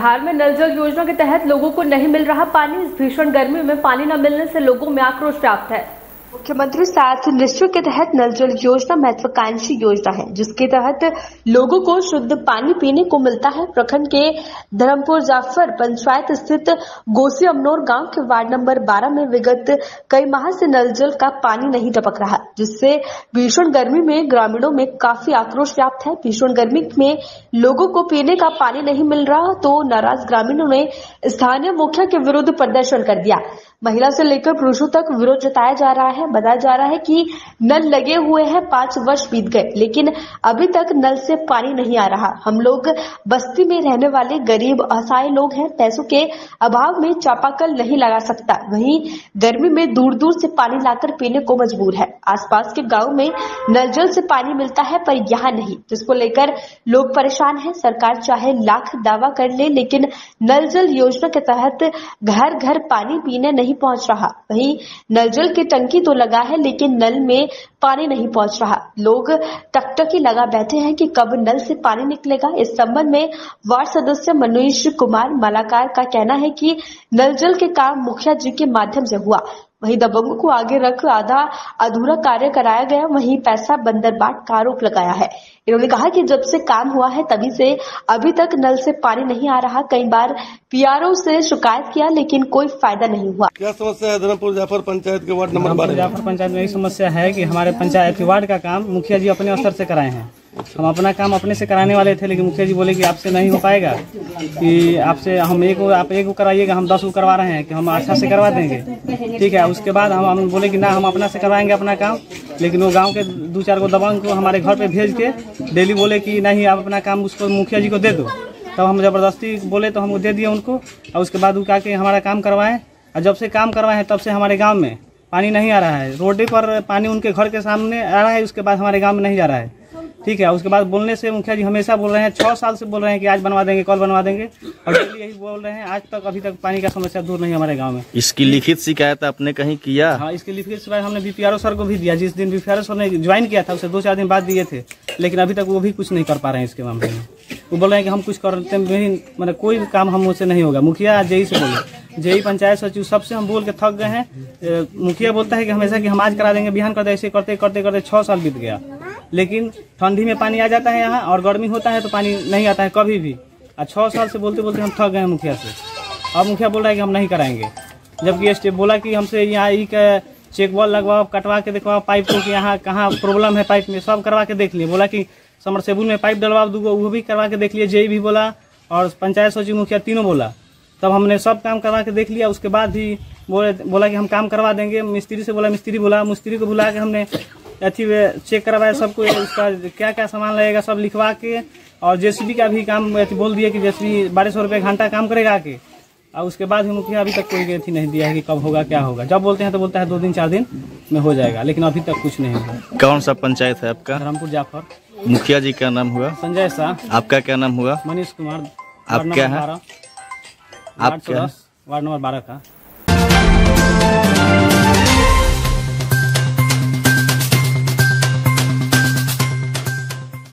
बिहार में नल जल योजना के तहत लोगों को नहीं मिल रहा पानी। इस भीषण गर्मी में पानी न मिलने से लोगों में आक्रोश व्याप्त है। मुख्यमंत्री सात निश्चय के तहत नल जल योजना महत्वाकांक्षी योजना है, जिसके तहत लोगों को शुद्ध पानी पीने को मिलता है। प्रखंड के धर्मपुर जाफर पंचायत स्थित गोसी अमनौर गांव के वार्ड नंबर 12 में विगत कई माह से नल जल का पानी नहीं टपक रहा, जिससे भीषण गर्मी में ग्रामीणों में काफी आक्रोश व्याप्त है। भीषण गर्मी में लोगों को पीने का पानी नहीं मिल रहा तो नाराज ग्रामीणों ने स्थानीय मुखिया के विरुद्ध प्रदर्शन कर दिया। महिला से लेकर पुरुषों तक विरोध जताया जा रहा है। बताया जा रहा है कि नल लगे हुए हैं, 5 वर्ष बीत गए, लेकिन अभी तक नल से पानी नहीं आ रहा। हम लोग बस्ती में रहने वाले गरीब असहाय लोग हैं, पैसों के अभाव में चापाकल नहीं लगा सकता, वहीं गर्मी में दूर दूर से पानी लाकर पीने को मजबूर है। आसपास के गाँव में नल जल से पानी मिलता है पर यहाँ नहीं, जिसको लेकर लोग परेशान है। सरकार चाहे लाख दावा कर ले, लेकिन नल जल योजना के तहत घर घर पानी पीने नहीं पहुंच रहा। वहीं नल जल की टंकी तो लगा है, लेकिन नल में पानी नहीं पहुंच रहा। लोग टकटकी लगा बैठे हैं कि कब नल से पानी निकलेगा। इस संबंध में वार्ड सदस्य मनोज कुमार मलाकार का कहना है कि नल जल के काम मुखिया जी के माध्यम से हुआ, वहीं दबंगों को आगे रख आधा अधूरा कार्य कराया गया, वहीं पैसा बंदरबाट का आरोप लगाया है। इन्होंने कहा कि जब से काम हुआ है तभी से अभी तक नल से पानी नहीं आ रहा। कई बार पीआरओ से शिकायत किया, लेकिन कोई फायदा नहीं हुआ। क्या समस्या है धर्मपुर जाफर पंचायत के वार्ड नंबर 12? जाफर पंचायत में यही समस्या है कि हमारे पंचायत के वार्ड का काम मुखिया जी अपने स्तर से कराए हैं। हम अपना काम अपने से कराने वाले थे, लेकिन मुखिया जी बोले कि आपसे नहीं हो पाएगा, कि आपसे हम आप एक को कराइएगा, हम 10 को करवा रहे हैं, कि हम अच्छा से करवा देंगे। ठीक है, उसके बाद हम बोले कि ना, हम अपना से करवाएंगे अपना काम। लेकिन वो गांव के 2-4 को दबंग को हमारे घर पे भेज के डेली बोले कि नहीं, आप अपना काम उसको मुखिया जी को दे दो। तब हम जबरदस्ती बोले तो हम दे दिए उनको, और उसके बाद वो कहा कि हमारा काम करवाएं। और जब से काम करवाए हैं तब से हमारे गाँव में पानी नहीं आ रहा है। रोड पर पानी उनके घर के सामने आ रहा है, उसके बाद हमारे गाँव में नहीं जा रहा है। ठीक है, उसके बाद बोलने से मुखिया जी हमेशा बोल रहे हैं, 6 साल से बोल रहे हैं कि आज बनवा देंगे, कल बनवा देंगे, और डेली यही बोल रहे हैं। आज तक अभी तक पानी का समस्या दूर नहीं हमारे गांव में। इसकी लिखित शिकायत आपने कहीं किया? हाँ, इसकी लिखित शिकायत हमने बीपीआरओ सर को भी दिया। जिस दिन बीपीआरओ सर ने ज्वाइन किया था उससे 2-4 दिन बाद दिए थे, लेकिन अभी तक वो भी कुछ नहीं कर पा रहे हैं इसके मामले में। वो बोल रहे हैं कि हम कुछ करते हैं, मतलब कोई काम हम मुझसे नहीं होगा। मुखिया जेई से बोले, जेई पंचायत सचिव, सबसे हम बोल के थक गए हैं। मुखिया बोलता है कि हमेशा कि हम आज करा देंगे, बिहान कर देंगे, ऐसे करते करते करते 6 साल बीत गया। लेकिन ठंडी में पानी आ जाता है यहाँ, और गर्मी होता है तो पानी नहीं आता है कभी भी। और 6 साल से बोलते बोलते हम थक गए हैं मुखिया से। अब मुखिया बोल रहा है कि हम नहीं कराएंगे, जबकि स्टेप बोला कि हमसे यहाँ एक चेक बॉल लगवाओ, कटवा के देखवाओ पाइप को कि यहाँ कहाँ प्रॉब्लम है पाइप में, सब करवा के देख लिए। बोला कि समरसेबुल में पाइप डलवाओ 2 वो भी करवा के देख लिए। जेई भी बोला और पंचायत सचिव मुखिया तीनों बोला। तब हमने सब काम करवा के देख लिया। उसके बाद भी बोला कि हम काम करवा देंगे। मिस्त्री से बोला, मिस्त्री को बुला के हमने अथी चेक करवाया सबको, उसका क्या क्या सामान लगेगा सब लिखवा के, और जेसीबी का भी काम बोल दिया कि जेसीबी 1200 रुपये घंटा काम करेगा आके। और उसके बाद ही मुखिया अभी तक कोई अथी नहीं दिया है कि कब होगा क्या होगा। जब बोलते हैं तो बोलता है 2 दिन 4 दिन में हो जाएगा, लेकिन अभी तक कुछ नहीं हुआ। कौन सा पंचायत है आपका? धर्मपुर जाफर। मुखिया जी का नाम हुआ? संजय शाह। आपका क्या नाम हुआ? मनीष कुमार। आप क्या है? वार्ड नंबर 12 का।